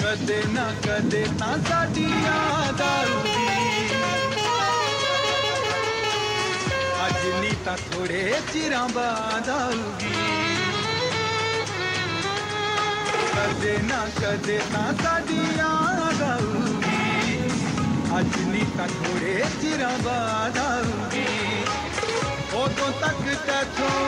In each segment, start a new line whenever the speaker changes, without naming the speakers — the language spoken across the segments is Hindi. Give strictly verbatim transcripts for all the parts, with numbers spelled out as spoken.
कदे ना कदे ता साडी याद आऊगी, अज नी ता थोड़े चिरां बाद आऊगी। कदे ना कदे ता साडी याद आऊगी, अज नी ता थोड़े चिरां बाद आऊगी। उदों तक तैथों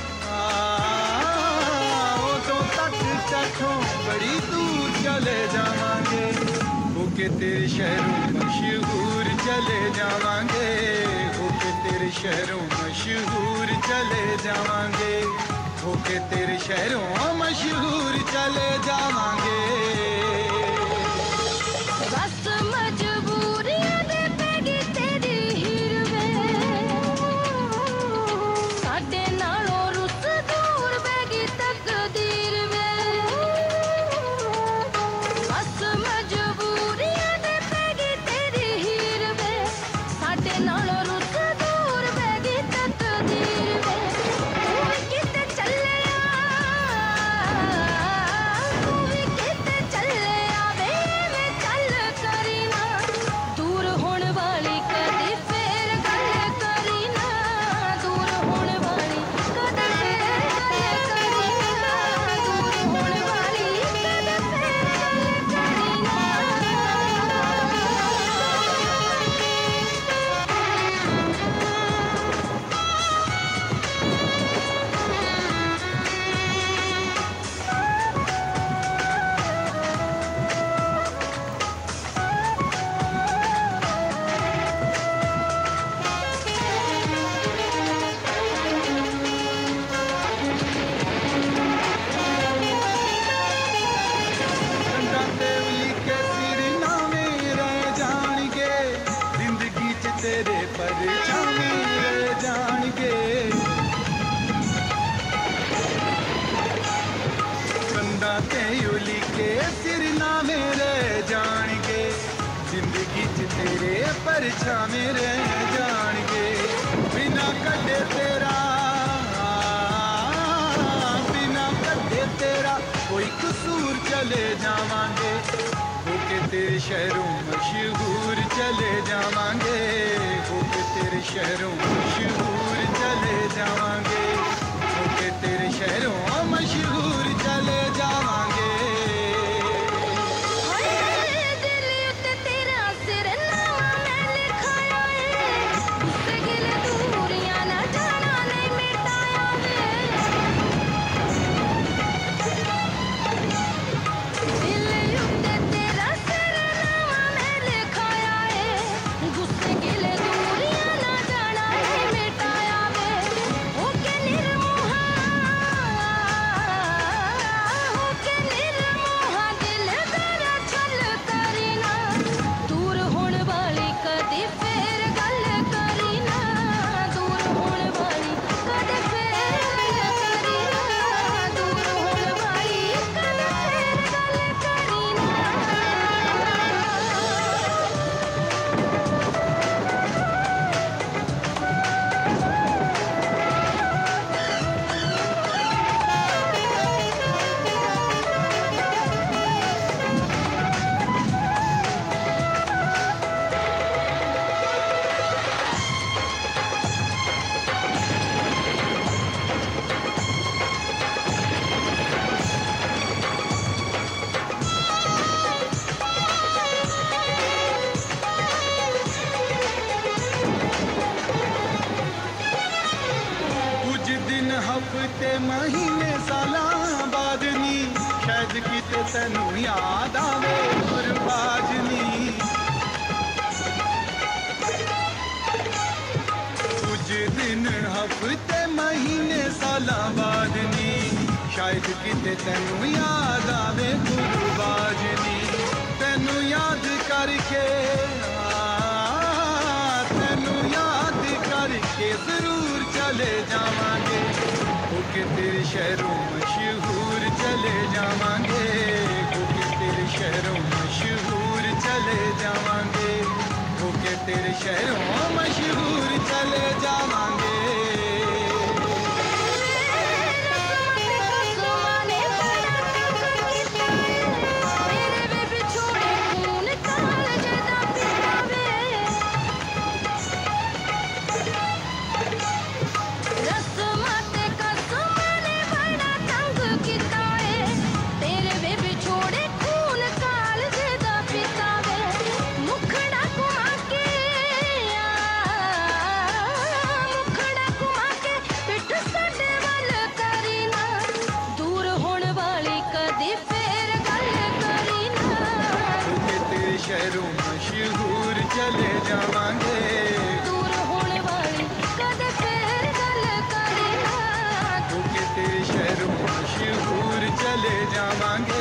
उदों तक तैथों बड़ी दूर चले जावांगे, होके तेरे शहरों मशहूर चले जावांगे, होके तेरे शहरों मशहूर चले जावांगे, होके तेरे शहरों मशहूर चले जावांगे।
बस मजबूरियां दे पैगी तेरी हीर वे, साडे नालों रुस दूर बैगी तकदीर वे। बस मजबूरियां दे पैगी तेरी हीर वे, साडे नालों रुस दूर बैगी तकदीर वे। तू भी किते चले तू भी किते चले आवे मैं चल करी ना, दूर होण वाली कदी फेर गल करी ना, दूर होण वाली कदी फेर गल करी ना, दूर होण वाली कदी फेर गल करी ना।
रंगां ते उलीके सिर नावें रह जाणगे, जिंदगी च तेरे परछावें रह जाणगे। रंगां ते उलीके सिर नावें रह जाणगे, जिंदगी च तेरे परछावें रह जाणगे। बिना कड्डे तेरा बिना कड्डे तेरा कोई कसूर चले जावांगे, होके तेरे शहरों मशहूर चले जावांगे, होके तेरे शहरों मशहूर चले जावांगे, होके तेरे शहरों मशहूर चले जावांगे।
हाय दिल उत्ते तेरा सिरनामा मैं लिखाया है, गुस्से गिले दूरियां ना जाना नहीं मिटाया वे। दिल उत्ते तेरा सिरनामा मैं लिखाया है, गुस्से गिले दूरियां ना जाना नहीं मिटाया वे। होके निर्मोहा होके निर्मोहा दिल तेरा छल करी ना, दूर होण वाली कदी फेर गल करी ना, दूर होण वाली कदी फेर गल करी ना, दूर होण वाली कदी फेर गल करी ना।
कुछ दिन हफ्ते महीने सालां बाद नी, शायद किते तैनू याद आवे गुरबाज नी। कुछ दिन हफ्ते महीने सालां बाद नी, शायद किते तैनू याद आवे गुरबाज नी। तैनू याद करके तैनू याद करके जरूर चले जावांगे, होके तेरे शहरों मशहूर चले जावांगे, होके तेरे शहरों मशहूर चले जावांगे, होके तेरे शहरों मशहूर चले जावांगे।
रस्मां ते कसमां ने बड़ा तंग कीता है, मेरे
मशहूर चले जावांगे।
दूर होने वाली कदे फिर गल करी ना,
क्योंकि तेरे शहरों मशहूर चले जावांगे।